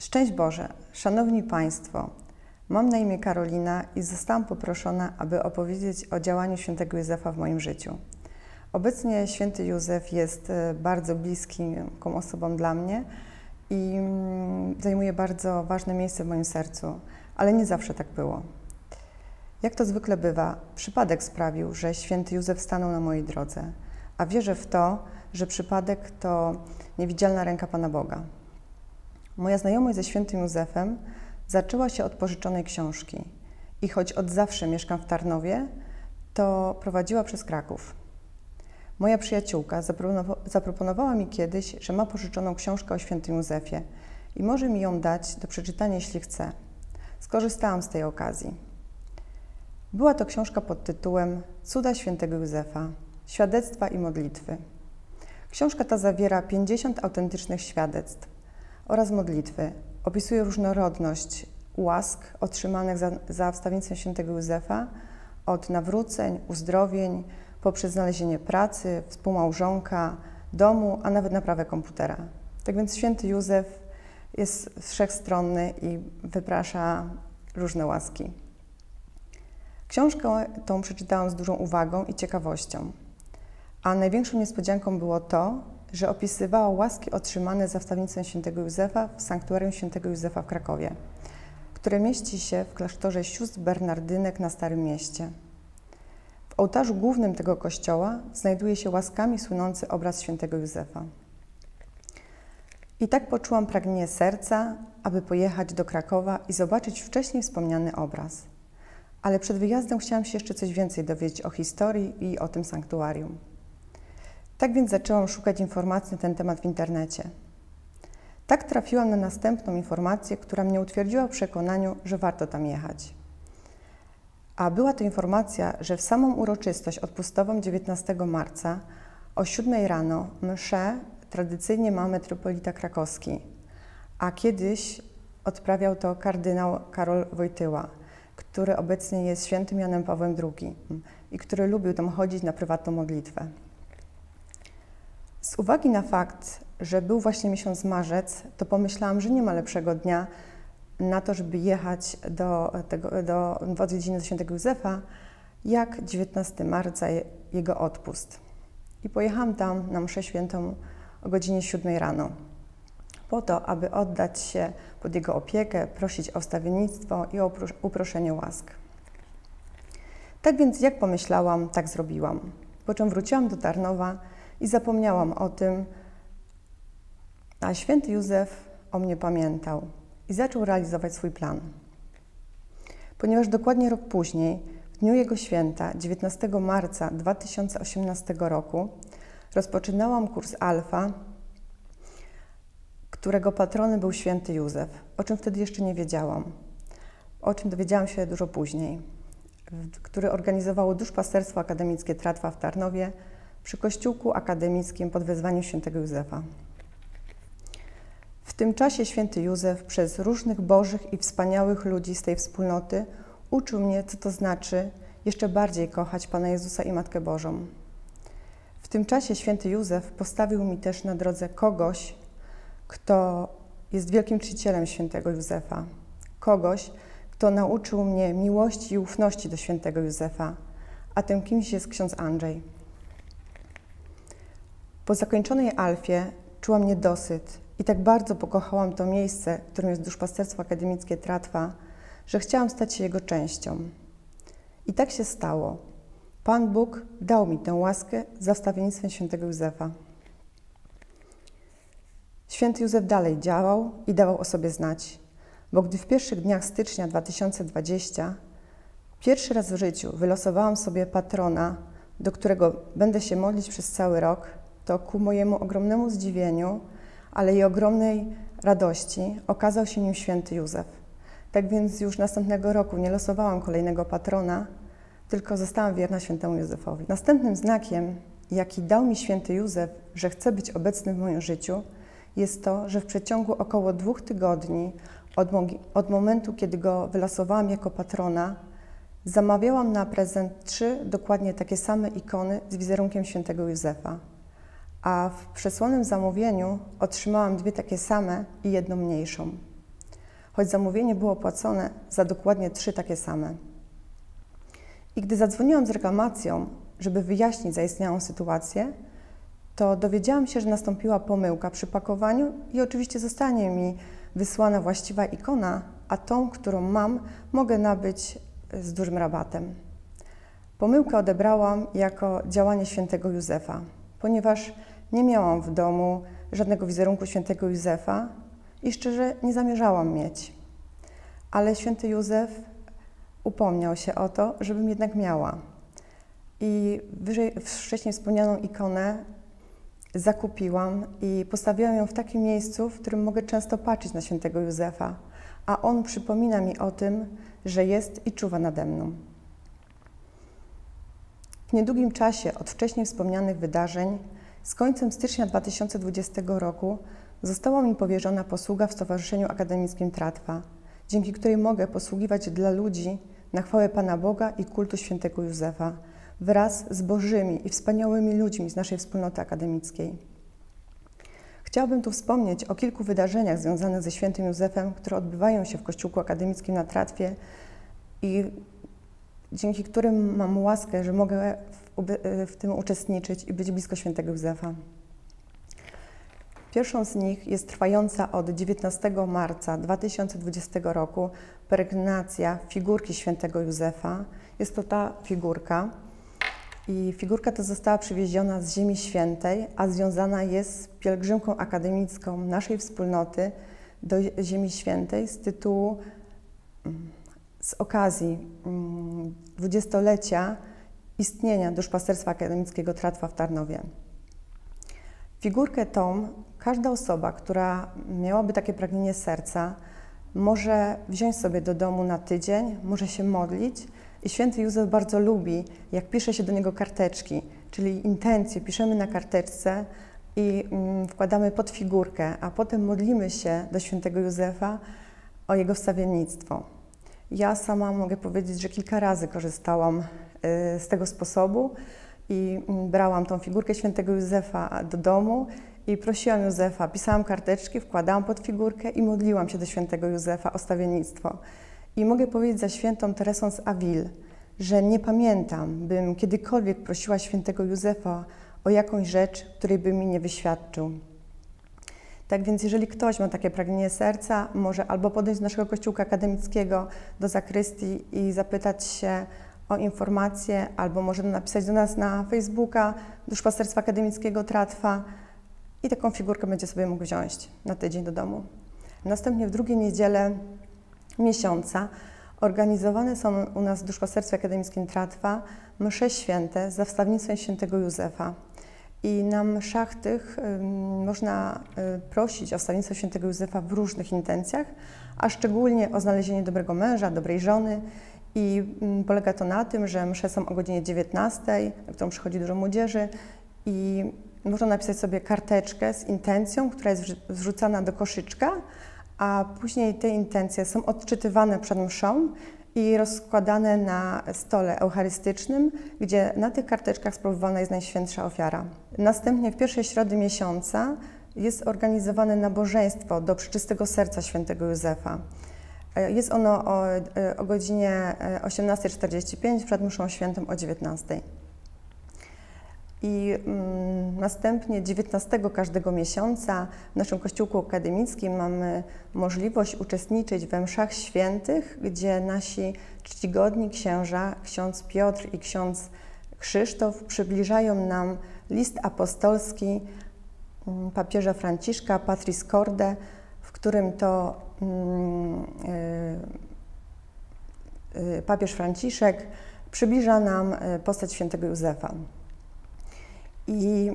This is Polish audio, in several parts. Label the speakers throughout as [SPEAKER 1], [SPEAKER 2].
[SPEAKER 1] Szczęść Boże! Szanowni Państwo, mam na imię Karolina i zostałam poproszona, aby opowiedzieć o działaniu świętego Józefa w moim życiu. Obecnie święty Józef jest bardzo bliską osobą dla mnie i zajmuje bardzo ważne miejsce w moim sercu, ale nie zawsze tak było. Jak to zwykle bywa, przypadek sprawił, że święty Józef stanął na mojej drodze, a wierzę w to, że przypadek to niewidzialna ręka Pana Boga. Moja znajomość ze świętym Józefem zaczęła się od pożyczonej książki i choć od zawsze mieszkam w Tarnowie, to prowadziła przez Kraków. Moja przyjaciółka zaproponowała mi kiedyś, że ma pożyczoną książkę o świętym Józefie i może mi ją dać do przeczytania, jeśli chce. Skorzystałam z tej okazji. Była to książka pod tytułem Cuda świętego Józefa, świadectwa i modlitwy. Książka ta zawiera 50 autentycznych świadectw oraz modlitwy. Opisuje różnorodność łask otrzymanych za wstawiennictwem świętego Józefa, od nawróceń, uzdrowień, poprzez znalezienie pracy, współmałżonka, domu, a nawet naprawę komputera. Tak więc święty Józef jest wszechstronny i wyprasza różne łaski. Książkę tą przeczytałam z dużą uwagą i ciekawością, a największą niespodzianką było to, że opisywała łaski otrzymane za wstawiennictwem świętego Józefa w sanktuarium świętego Józefa w Krakowie, które mieści się w klasztorze sióstr Bernardynek na Starym Mieście. W ołtarzu głównym tego kościoła znajduje się łaskami słynący obraz świętego Józefa. I tak poczułam pragnienie serca, aby pojechać do Krakowa i zobaczyć wcześniej wspomniany obraz. Ale przed wyjazdem chciałam się jeszcze coś więcej dowiedzieć o historii i o tym sanktuarium. Tak więc zaczęłam szukać informacji na ten temat w internecie. Tak trafiłam na następną informację, która mnie utwierdziła w przekonaniu, że warto tam jechać. A była to informacja, że w samą uroczystość odpustową 19 marca o 7 rano mszę tradycyjnie ma metropolita krakowski, a kiedyś odprawiał to kardynał Karol Wojtyła, który obecnie jest świętym Janem Pawłem II i który lubił tam chodzić na prywatną modlitwę. Z uwagi na fakt, że był właśnie miesiąc marzec, to pomyślałam, że nie ma lepszego dnia na to, żeby jechać do odwiedziny świętego Józefa, jak 19 marca, jego odpust. I pojechałam tam na mszę świętą o godzinie 7 rano, po to, aby oddać się pod jego opiekę, prosić o wstawiennictwo i o uproszenie łask. Tak więc jak pomyślałam, tak zrobiłam. Po czym wróciłam do Tarnowa i zapomniałam o tym, a święty Józef o mnie pamiętał i zaczął realizować swój plan. Ponieważ dokładnie rok później, w dniu jego święta, 19 marca 2018 roku, rozpoczynałam kurs Alfa, którego patronem był święty Józef, o czym wtedy jeszcze nie wiedziałam, o czym dowiedziałam się dużo później, który organizowało Duszpasterstwo Akademickie Tratwa w Tarnowie przy Kościółku Akademickim pod wezwaniem świętego Józefa. W tym czasie święty Józef przez różnych bożych i wspaniałych ludzi z tej wspólnoty uczył mnie, co to znaczy jeszcze bardziej kochać Pana Jezusa i Matkę Bożą. W tym czasie święty Józef postawił mi też na drodze kogoś, kto jest wielkim czcicielem świętego Józefa. Kogoś, kto nauczył mnie miłości i ufności do świętego Józefa, a tym kimś jest ksiądz Andrzej. Po zakończonej Alfie czułam niedosyt i tak bardzo pokochałam to miejsce, którym jest Duszpasterstwo Akademickie Tratwa, że chciałam stać się jego częścią. I tak się stało. Pan Bóg dał mi tę łaskę za wstawiennictwem świętego Józefa. Święty Józef dalej działał i dawał o sobie znać, bo gdy w pierwszych dniach stycznia 2020 pierwszy raz w życiu wylosowałam sobie patrona, do którego będę się modlić przez cały rok, to ku mojemu ogromnemu zdziwieniu, ale i ogromnej radości okazał się nim święty Józef. Tak więc już następnego roku nie losowałam kolejnego patrona, tylko zostałam wierna świętemu Józefowi. Następnym znakiem, jaki dał mi święty Józef, że chce być obecny w moim życiu, jest to, że w przeciągu około 2 tygodni od momentu, kiedy go wylosowałam jako patrona, zamawiałam na prezent 3 dokładnie takie same ikony z wizerunkiem świętego Józefa. A w przesłanym zamówieniu otrzymałam 2 takie same i 1 mniejszą. choć zamówienie było płacone za dokładnie 3 takie same. I gdy zadzwoniłam z reklamacją, żeby wyjaśnić zaistniałą sytuację, to dowiedziałam się, że nastąpiła pomyłka przy pakowaniu i oczywiście zostanie mi wysłana właściwa ikona, a tą, którą mam, mogę nabyć z dużym rabatem. Pomyłkę odebrałam jako działanie świętego Józefa, ponieważ nie miałam w domu żadnego wizerunku świętego Józefa i szczerze nie zamierzałam mieć. Ale święty Józef upomniał się o to, żebym jednak miała. I wcześniej wspomnianą ikonę zakupiłam i postawiłam ją w takim miejscu, w którym mogę często patrzeć na świętego Józefa, a on przypomina mi o tym, że jest i czuwa nade mną. W niedługim czasie od wcześniej wspomnianych wydarzeń, z końcem stycznia 2020 roku, została mi powierzona posługa w Stowarzyszeniu Akademickim Tratwa, dzięki której mogę posługiwać dla ludzi na chwałę Pana Boga i kultu świętego Józefa, wraz z bożymi i wspaniałymi ludźmi z naszej wspólnoty akademickiej. Chciałabym tu wspomnieć o kilku wydarzeniach związanych ze świętym Józefem, które odbywają się w Kościółku Akademickim na Tratwie i dzięki którym mam łaskę, że mogę w tym uczestniczyć i być blisko świętego Józefa. Pierwszą z nich jest trwająca od 19 marca 2020 roku peregrinacja figurki świętego Józefa. Jest to ta figurka i figurka ta została przywieziona z Ziemi Świętej, a związana jest z pielgrzymką akademicką naszej wspólnoty do Ziemi Świętej z okazji 20-lecia istnienia Duszpasterstwa Akademickiego Tratwa w Tarnowie. Figurkę tą każda osoba, która miałaby takie pragnienie serca, może wziąć sobie do domu na tydzień, może się modlić i święty Józef bardzo lubi, jak pisze się do niego karteczki, czyli intencje piszemy na karteczce i wkładamy pod figurkę, a potem modlimy się do świętego Józefa o jego wstawiennictwo. Ja sama mogę powiedzieć, że kilka razy korzystałam z tego sposobu i brałam tą figurkę świętego Józefa do domu i prosiłam Józefa, pisałam karteczki, wkładałam pod figurkę i modliłam się do świętego Józefa o wstawiennictwo. I mogę powiedzieć za świętą Teresą z Avil, że nie pamiętam, bym kiedykolwiek prosiła świętego Józefa o jakąś rzecz, której by mi nie wyświadczył. Tak więc jeżeli ktoś ma takie pragnienie serca, może albo podejść do naszego kościółka akademickiego, do zakrystii i zapytać się o informacje, albo może napisać do nas na Facebooka Duszpasterstwa Akademickiego Tratwa i taką figurkę będzie sobie mógł wziąć na tydzień do domu. Następnie w drugiej niedzielę miesiąca organizowane są u nas w Duszpasterstwie Akademickim Tratwa msze święte za wstawiennictwem świętego Józefa. I na mszach tych można prosić o wstawiennictwo świętego Józefa w różnych intencjach, a szczególnie o znalezienie dobrego męża, dobrej żony. I polega to na tym, że msze są o godzinie 19, na którą przychodzi dużo młodzieży i można napisać sobie karteczkę z intencją, która jest wrzucana do koszyczka, a później te intencje są odczytywane przed mszą i rozkładane na stole eucharystycznym, gdzie na tych karteczkach sprawowana jest Najświętsza Ofiara. Następnie w pierwszej środy miesiąca jest organizowane nabożeństwo do Przeczystego Serca świętego Józefa. Jest ono o godzinie 18:45, przed mszą świętą o 19:00. I następnie 19 każdego miesiąca w naszym kościółku akademickim mamy możliwość uczestniczyć we mszach świętych, gdzie nasi czcigodni księża, ksiądz Piotr i ksiądz Krzysztof przybliżają nam list apostolski papieża Franciszka, Patris Corde, w którym to papież Franciszek przybliża nam postać świętego Józefa. I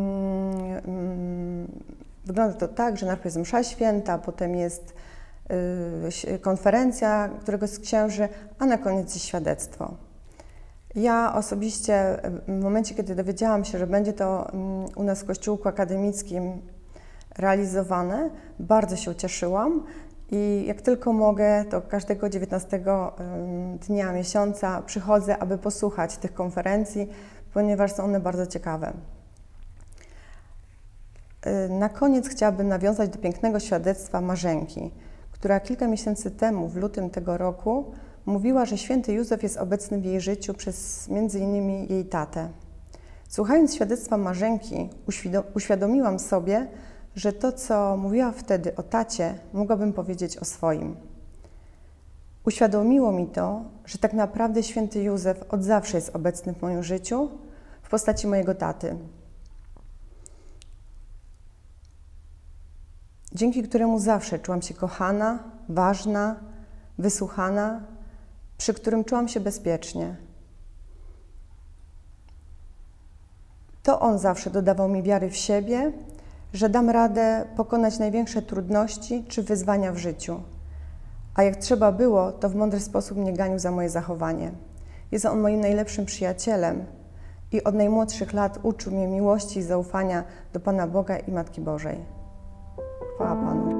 [SPEAKER 1] wygląda to tak, że najpierw jest msza święta, potem jest konferencja któregoś z księży, a na koniec jest świadectwo. Ja osobiście w momencie, kiedy dowiedziałam się, że będzie to u nas w Kościółku Akademickim realizowane, bardzo się ucieszyłam i jak tylko mogę, to każdego 19 dnia miesiąca przychodzę, aby posłuchać tych konferencji, ponieważ są one bardzo ciekawe. Na koniec chciałabym nawiązać do pięknego świadectwa Marzenki, która kilka miesięcy temu, w lutym tego roku, mówiła, że święty Józef jest obecny w jej życiu przez m.in. jej tatę. Słuchając świadectwa Marzenki, uświadomiłam sobie, że to, co mówiła wtedy o tacie, mogłabym powiedzieć o swoim. Uświadomiło mi to, że tak naprawdę święty Józef od zawsze jest obecny w moim życiu w postaci mojego taty, dzięki któremu zawsze czułam się kochana, ważna, wysłuchana, przy którym czułam się bezpiecznie. To on zawsze dodawał mi wiary w siebie, że dam radę pokonać największe trudności czy wyzwania w życiu. A jak trzeba było, to w mądry sposób mnie ganił za moje zachowanie. Jest on moim najlepszym przyjacielem i od najmłodszych lat uczył mnie miłości i zaufania do Pana Boga i Matki Bożej. Chwała Panu.